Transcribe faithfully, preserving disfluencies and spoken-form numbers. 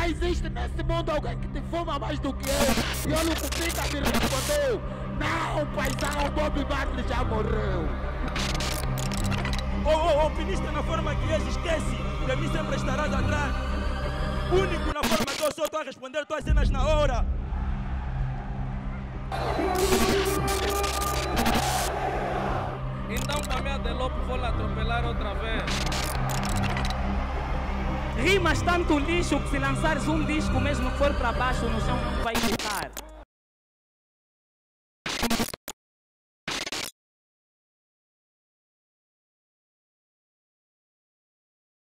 existe nesse mundo alguém que te fuma mais do que eu. E olha o que fica me respondeu. Não, paizão, Bob Marley já morreu. Oh, oh, oh, finiste na forma que és, esquece. De mim sempre estarás atrás. Único na forma que eu sou, estou a responder tuas cenas na hora. Então para mim até logo vou lá atropelar outra vez. Rimas tanto lixo que se lançares um disco mesmo que for para baixo no chão não vai ter.